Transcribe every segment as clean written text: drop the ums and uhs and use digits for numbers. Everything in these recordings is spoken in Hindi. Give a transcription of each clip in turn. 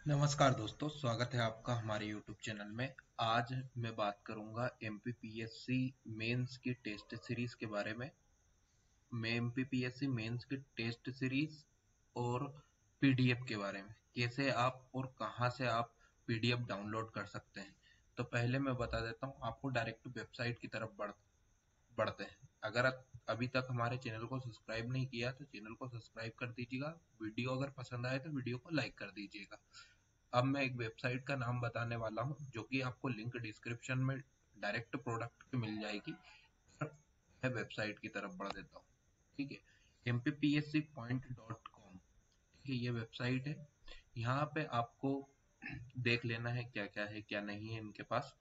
नमस्कार दोस्तों, स्वागत है आपका हमारे YouTube चैनल में। आज मैं बात करूंगा MPPSC मेंस की टेस्ट सीरीज के बारे में। मैं MPPSC मेंस की टेस्ट सीरीज और PDF के बारे में, कैसे आप और कहां से आप PDF डाउनलोड कर सकते हैं। तो पहले मैं बता देता हूं, आपको डायरेक्ट वेबसाइट की तरफ बढ़ते हैं। अगर आप अभी तक हमारे चैनल को सब्सक्राइब नहीं किया तो चैनल को सब्सक्राइब कर दीजिएगा। वीडियो अगर पसंद आए तो वीडियो को लाइक कर दीजिएगा। अब मैं एक वेबसाइट का नाम बताने वाला हूं, जो कि आपको लिंक डिस्क्रिप्शन में डायरेक्ट प्रोडक्ट की मिल जाएगी। मैं वेबसाइट की तरफ बढ़ देता हूं। ठीक है, mpscpoint.com। ठीक है, ये वेबसाइट है। यहाँ पे आपको देख लेना है क्या क्या है क्या नहीं है इनके पास।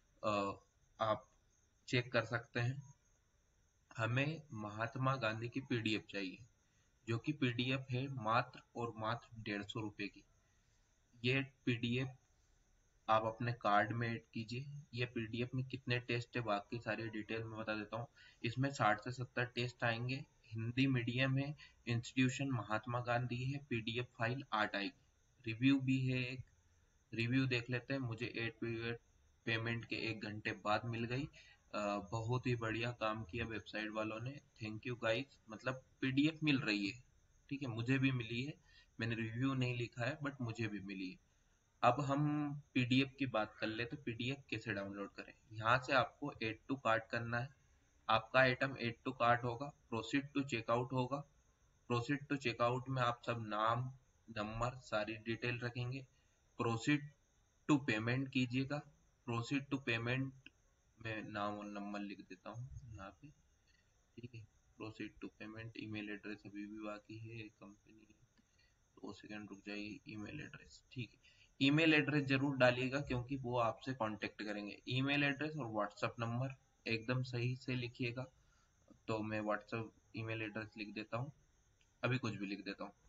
आप चेक कर सकते हैं। हमें महात्मा गांधी की PDF चाहिए, जो कि PDF है मात्र और मात्र 150 रुपए की। ये PDF आप अपने कार्ड में ऐड कीजिए। ये PDF में कितने टेस्ट है बाकी सारी डिटेल में बता देता हूँ। इसमें 60 से 70 टेस्ट आएंगे। हिंदी मीडियम है, इंस्टीट्यूशन महात्मा गांधी है, PDF फाइल 8 आएगी। रिव्यू भी है, एक रिव्यू देख लेते हैं। मुझे 8 पीरियड पेमेंट के 1 घंटे बाद मिल गई। बहुत ही बढ़िया काम किया वेबसाइट वालों ने, थैंक यू गाइस। मतलब PDF मिल रही है। ठीक है, मुझे भी मिली है। मैंने रिव्यू नहीं लिखा है बट मुझे भी मिली है। अब हम PDF की बात कर ले तो PDF कैसे डाउनलोड करें। यहाँ से आपको एड टू कार्ट करना है। आपका आइटम एड टू कार्ट होगा, प्रोसीड टू चेकआउट होगा। प्रोसीड टू चेकआउट में आप सब नाम, नंबर, सारी डिटेल रखेंगे। प्रोसीड टू पेमेंट कीजिएगा। प्रोसीड टू पेमेंट में नाम और नंबर लिख देता हूँ यहाँ पे। ठीक है, proceed to payment. Email address अभी भी बाकी है, कंपनी 2 सेकंड रुक जाइए। ईमेल एड्रेस, ठीक है, ईमेल एड्रेस जरूर डालिएगा क्योंकि वो आपसे कांटेक्ट करेंगे। ईमेल एड्रेस और व्हाट्सएप नंबर एकदम सही से लिखिएगा। तो मैं व्हाट्सएप ईमेल एड्रेस लिख देता हूँ, अभी कुछ भी लिख देता हूँ,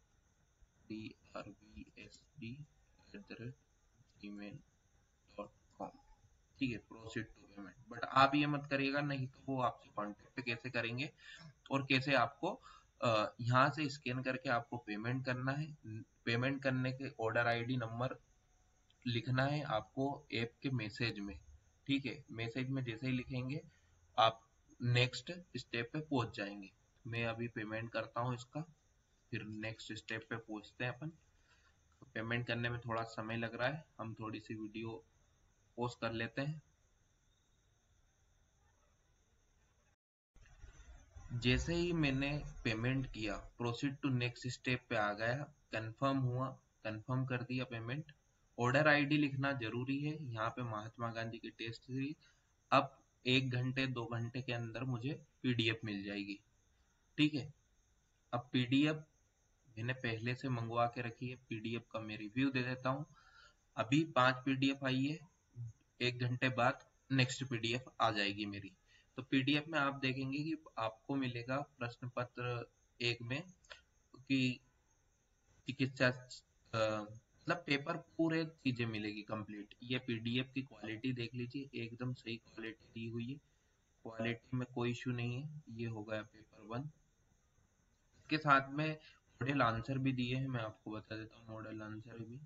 drbsd@gmail.com। ठीक है, प्रोसीड टू पेमेंट। बट आप ये मत करिएगा, नहीं तो वो आपसे कांटेक्ट कैसे करेंगे और कैसे आपको यहाँ से स्कैन करके आपको पेमेंट करना है। पेमेंट करने के ऑर्डर ID नंबर लिखना है आपको ऐप के मैसेज में। ठीक है, मैसेज में जैसे ही लिखेंगे आप नेक्स्ट स्टेप पे पहुंच जाएंगे। मैं अभी पेमेंट करता हूँ इसका, फिर नेक्स्ट स्टेप पे पहुंचते हैं अपन। तो पेमेंट करने में थोड़ा समय लग रहा है, हम थोड़ी सी वीडियो पॉज कर लेते हैं। जैसे ही मैंने पेमेंट किया, प्रोसीड टू नेक्स्ट स्टेप पे आ गया, कंफर्म हुआ, कंफर्म कर दिया पेमेंट। ऑर्डर ID लिखना जरूरी है यहाँ पे, महात्मा गांधी की टेस्ट सीरीज। अब 1 घंटे 2 घंटे के अंदर मुझे PDF मिल जाएगी। ठीक है, अब PDF मैंने पहले से मंगवा के रखी है। PDF का मैं रिव्यू दे देता हूँ। अभी 5 PDF आई है, 1 घंटे बाद नेक्स्ट PDF आ जाएगी मेरी। तो PDF में आप देखेंगे कि आपको मिलेगा प्रश्न पत्र 1 में कि चिकित्सा मतलब पेपर पूरे चीजें मिलेगी कंप्लीट। ये PDF की क्वालिटी देख लीजिए, एकदम सही क्वालिटी दी हुई है। क्वालिटी में कोई इशू नहीं है। ये हो गया पेपर 1। इसके साथ में मॉडल आंसर भी दिए हैं, मैं आपको बता देता हूँ मॉडल आंसर भी।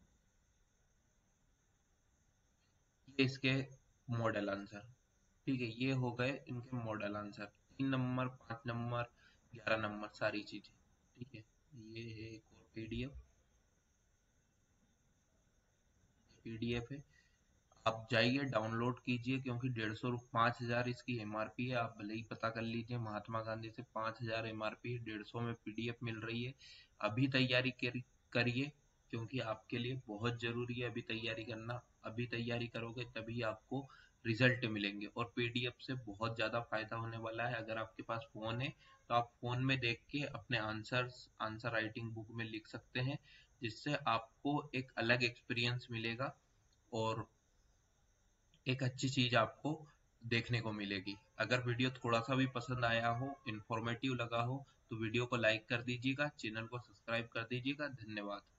ये इसके मॉडल आंसर, ठीक है, ये हो गए इनके model answer. 3 number, 5 number, 11 number, सारी चीजें। ठीक है, ये है एक और पीडीएफ है। आप जाइए डाउनलोड कीजिए, क्योंकि 150 5,000 इसकी MRP है। आप भले ही पता कर लीजिए, महात्मा गांधी से 5,000 MRP, 150 में PDF मिल रही है। अभी तैयारी करिए, क्योंकि आपके लिए बहुत जरूरी है अभी तैयारी करना। अभी तैयारी करोगे तभी आपको रिजल्ट मिलेंगे, और PDF से बहुत ज्यादा फायदा होने वाला है। अगर आपके पास फोन है तो आप फोन में देख के अपने आंसर राइटिंग बुक में लिख सकते हैं, जिससे आपको एक अलग एक्सपीरियंस मिलेगा और एक अच्छी चीज आपको देखने को मिलेगी। अगर वीडियो थोड़ा सा भी पसंद आया हो, इंफॉर्मेटिव लगा हो, तो वीडियो को लाइक कर दीजिएगा, चैनल को सब्सक्राइब कर दीजिएगा। धन्यवाद।